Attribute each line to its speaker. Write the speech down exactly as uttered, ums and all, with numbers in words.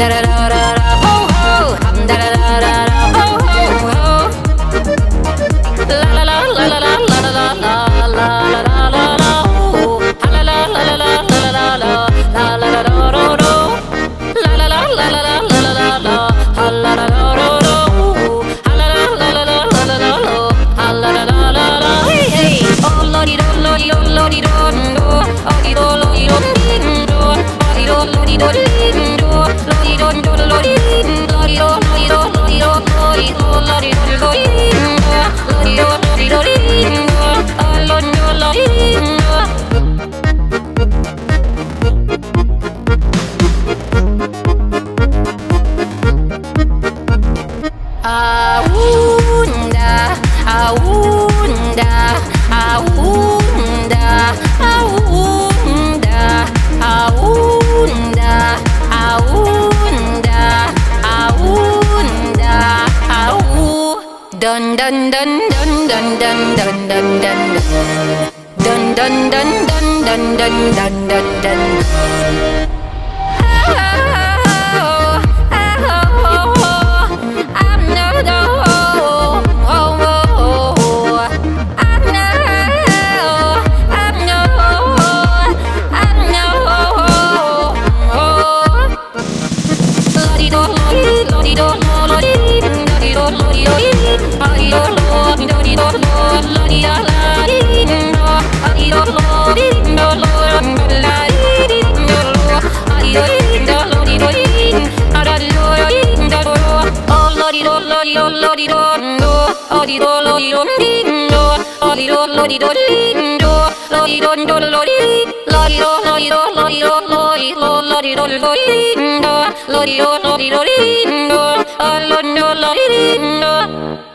Speaker 1: da da da da da ho ho, hum da da da da da ho ho ho. La la la la la la la la la la la la la la ho. La la la la la la la la la la la la do do do. La la la la la la la la la la la la do do do. La la la la la la la la la la la la la la. Hey hey, oh lordy do lordy do lordy do do, oh di do lordy do do, oh di do lordy do do, lordy do do lordy, lordy do lordy do lordy do lordy do lordy do lordy do, lordy do lordy do do, oh lordy do lordy do. Aunda, aunda, aunda, aunda, aunda, aunda, aunda, au. Dun dun dun dun dun dun dun dun dun dun dun dun dun dun dun dun dun. Lordy,